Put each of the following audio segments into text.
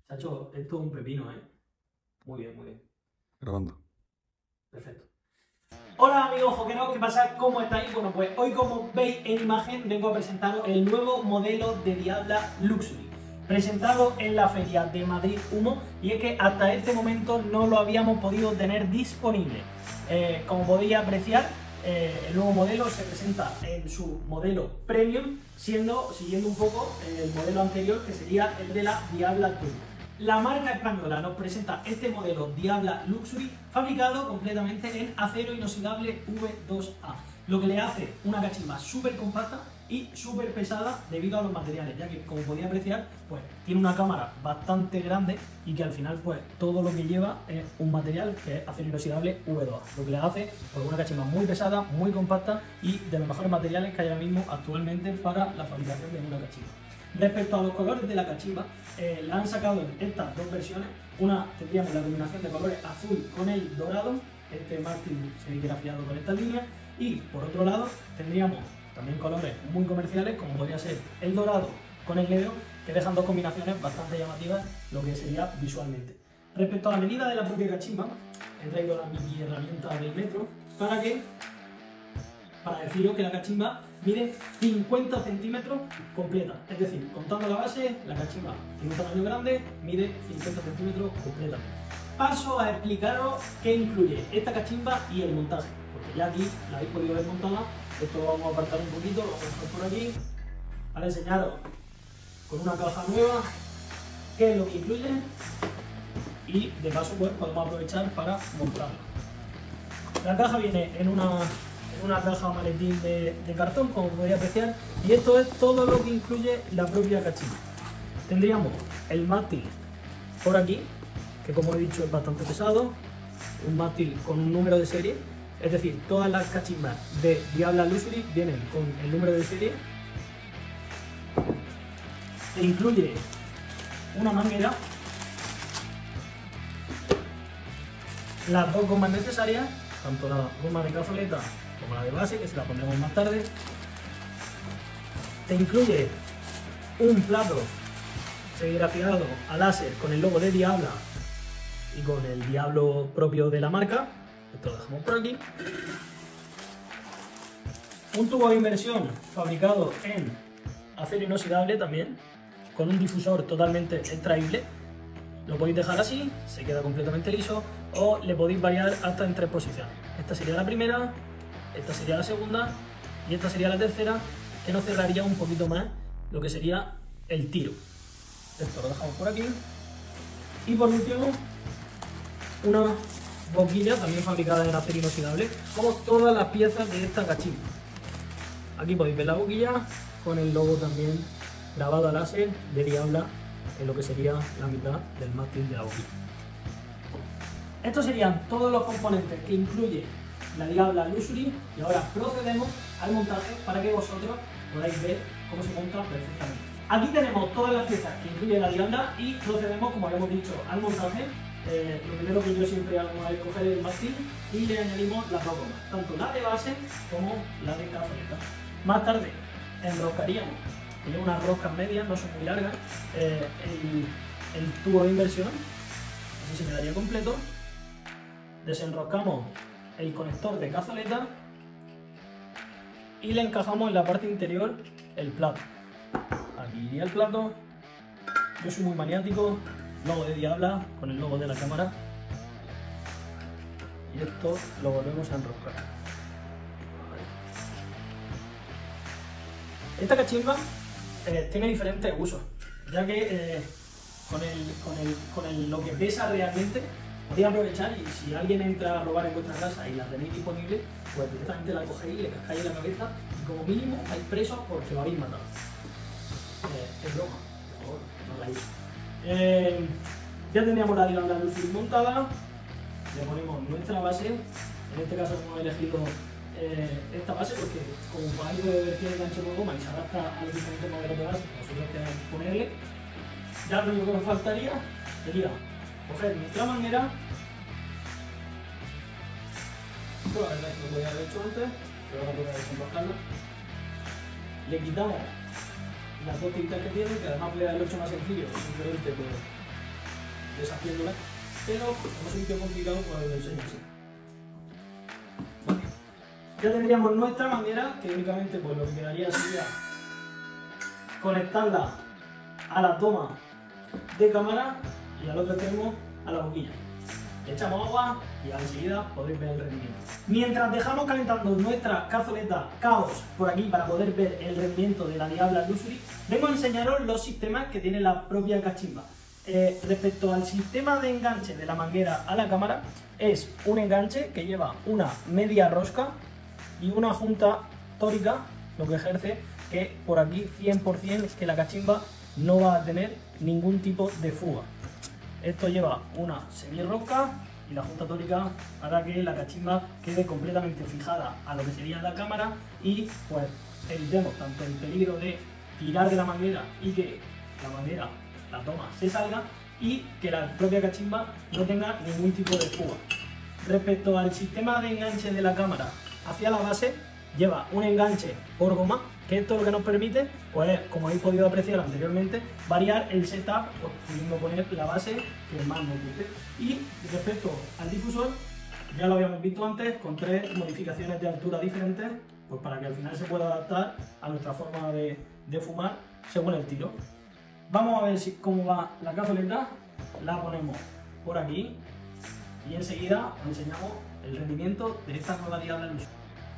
Chacho, esto es un pepino, ¿eh? Muy bien, muy bien. Grabando. Perfecto. Hola amigos joqueros, ¿qué pasa? ¿Cómo estáis? Bueno, pues hoy, como veis en imagen, vengo a presentaros el nuevo modelo de Diabla Luxury, presentado en la feria de Madrid Humo, y es que hasta este momento no lo habíamos podido tener disponible. Como podéis apreciar, el nuevo modelo se presenta en su modelo Premium, siguiendo un poco el modelo anterior, que sería el de la Diabla Turbo. La marca española nos presenta este modelo Diabla Luxury fabricado completamente en acero inoxidable V2A, lo que le hace una cachimba súper compacta y súper pesada debido a los materiales, ya que, como podéis apreciar, pues tiene una cámara bastante grande y que al final pues todo lo que lleva es un material que es acero inoxidable V2A, lo que le hace pues una cachimba muy pesada, muy compacta y de los mejores materiales que hay ahora mismo actualmente para la fabricación de una cachimba. Respecto a los colores de la cachimba, la han sacado en estas dos versiones. Una tendríamos la combinación de colores azul con el dorado, este mástil serigrafiado con esta línea, y por otro lado tendríamos también colores muy comerciales, como podría ser el dorado con el negro, que dejan dos combinaciones bastante llamativas lo que sería visualmente. Respecto a la medida de la propia cachimba, he traído la mini herramienta del metro para deciros que la cachimba mide 50 centímetros completa, es decir, contando la base, la cachimba tiene un tamaño grande, mide 50 centímetros completamente. Paso a explicaros qué incluye esta cachimba y el montaje, porque ya aquí la habéis podido ver montada. Esto lo vamos a apartar un poquito, lo vamos a dejar por aquí para enseñaros con una caja nueva qué es lo que incluye y de paso pues podemos aprovechar para montarla. La caja viene en una caja maletín de cartón, como podéis apreciar, y esto es todo lo que incluye la propia cachimba. Tendríamos el mástil por aquí, que como he dicho es bastante pesado, un mástil con un número de serie, es decir, todas las cachimbas de Diabla Luxury vienen con el número de serie. Te incluye una manguera, las dos gomas necesarias, tanto la goma de cazoleta como la de base, que se la pondremos más tarde. Te incluye un plato serigrafiado a láser con el logo de Diabla y con el diablo propio de la marca. Esto lo dejamos por aquí. Un tubo de inmersión fabricado en acero inoxidable también, con un difusor totalmente extraíble. Lo podéis dejar así, se queda completamente liso, o le podéis variar hasta en 3 posiciones. Esta sería la primera, esta sería la segunda y esta sería la tercera, que nos cerraría un poquito más lo que sería el tiro. Esto lo dejamos por aquí. Y por último, una boquilla también fabricada en acero inoxidable, como todas las piezas de esta cachimba. Aquí podéis ver la boquilla con el logo también grabado a láser de Diabla en lo que sería la mitad del mástil de la boquilla. Estos serían todos los componentes que incluye la Diabla Luxury, y ahora procedemos al montaje para que vosotros podáis ver cómo se monta perfectamente. Aquí tenemos todas las piezas que incluye la Diabla y procedemos, como habíamos dicho, al montaje. Lo primero que yo siempre hago es coger el mástil y le añadimos las dos gomas, tanto la de base como la de cazoleta. Más tarde enroscaríamos, que lleva unas roscas medias, no son muy largas, el tubo de inversión, así se quedaría completo. Desenroscamos el conector de cazoleta y le encajamos en la parte interior el plato. Aquí iría el plato. Yo soy muy maniático, logo de Diabla con el logo de la cámara, y esto lo volvemos a enroscar. Esta cachimba tiene diferentes usos, ya que lo que pesa realmente podéis aprovechar, y si alguien entra a robar en vuestra casa y la tenéis disponible, pues directamente la cogéis, le cascáis en la cabeza y como mínimo vais presos porque lo habéis matado. Es broma, por favor, no la hice. Ya tendríamos la Diabla Luxury montada, le ponemos nuestra base. En este caso hemos elegido esta base porque, como podéis ver, tiene gancho de goma y se adapta a los diferentes modelos de base que vosotros queráis ponerle. Ya lo único que nos faltaría sería coger nuestra manguera. Esto la verdad es que lo podía haber hecho antes, pero ahora toca desenroscarla. Le quitamos las dos tintas que tiene, que además puede haberlo hecho más sencillo, simplemente deshaciéndola, pero como es un poquito complicado, pues lo enseño así. Vale. Ya tendríamos nuestra manguera, que únicamente pues lo que quedaría sería conectarla a la toma de cámara y al otro extremo a la boquilla. Le echamos agua y enseguida podéis ver el rendimiento. Mientras dejamos calentando nuestra cazoleta Chaos por aquí para poder ver el rendimiento de la Diabla Luxury, vengo a enseñaros los sistemas que tiene la propia cachimba. Respecto al sistema de enganche de la manguera a la cámara, es un enganche que lleva una media rosca y una junta tórica, lo que ejerce que por aquí 100% que la cachimba no va a tener ningún tipo de fuga. Esto lleva una semirrosca y la junta tórica hará que la cachimba quede completamente fijada a lo que sería la cámara y pues evitemos tanto el peligro de tirar de la manguera y que la manguera, la toma, se salga y que la propia cachimba no tenga ningún tipo de fuga. Respecto al sistema de enganche de la cámara hacia la base, lleva un enganche por goma, que esto lo que nos permite, pues como habéis podido apreciar anteriormente, variar el setup, pues, pudiendo poner la base que más nos guste. Y respecto al difusor, ya lo habíamos visto antes, con 3 modificaciones de altura diferentes, pues para que al final se pueda adaptar a nuestra forma de fumar según el tiro. Vamos a ver cómo va la cazoleta, la ponemos por aquí y enseguida os enseñamos el rendimiento de esta nueva Diabla Luxury.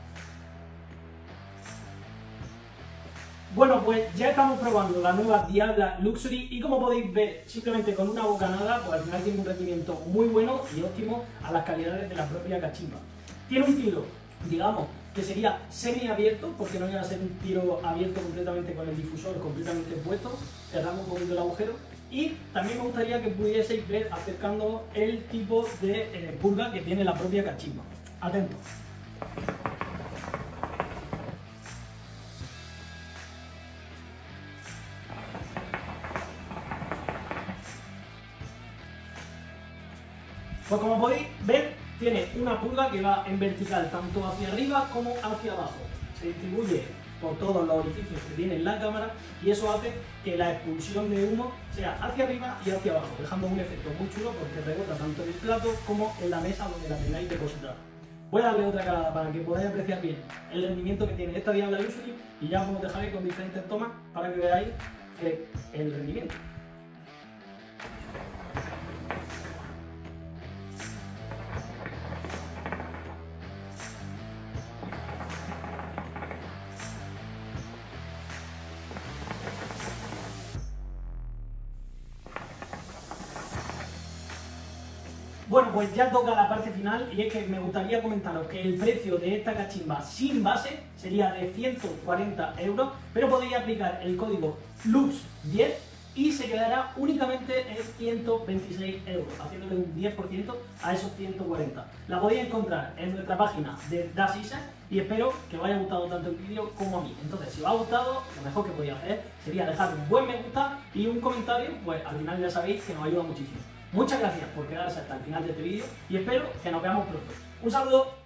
Bueno, pues ya estamos probando la nueva Diabla Luxury y como podéis ver, simplemente con una bocanada, pues al final tiene un rendimiento muy bueno y óptimo a las calidades de la propia cachimba. Tiene un tiro, digamos, que sería semiabierto, porque no llega a ser un tiro abierto completamente con el difusor completamente puesto, cerrando un poquito el agujero. Y también me gustaría que pudieseis ver acercando el tipo de purga que tiene la propia cachimba. Atentos. Pues como podéis ver, tiene una purga que va en vertical tanto hacia arriba como hacia abajo. Se distribuye por todos los orificios que tiene la cámara y eso hace que la expulsión de humo sea hacia arriba y hacia abajo, dejando un efecto muy chulo porque rebota tanto en el plato como en la mesa donde la tengáis depositada. Voy a darle otra calada para que podáis apreciar bien el rendimiento que tiene esta Diabla Luxury y ya os dejaré con diferentes tomas para que veáis el rendimiento. Bueno, pues ya toca la parte final y es que me gustaría comentaros que el precio de esta cachimba sin base sería de 140 €, pero podéis aplicar el código LUX10 y se quedará únicamente en 126 €, haciéndole un 10% a esos 140. La podéis encontrar en nuestra página de Das ISE y espero que os haya gustado tanto el vídeo como a mí. Entonces, si os ha gustado, lo mejor que podéis hacer sería dejar un buen me gusta y un comentario, pues al final ya sabéis que nos ayuda muchísimo. Muchas gracias por quedarse hasta el final de este vídeo y espero que nos veamos pronto. Un saludo.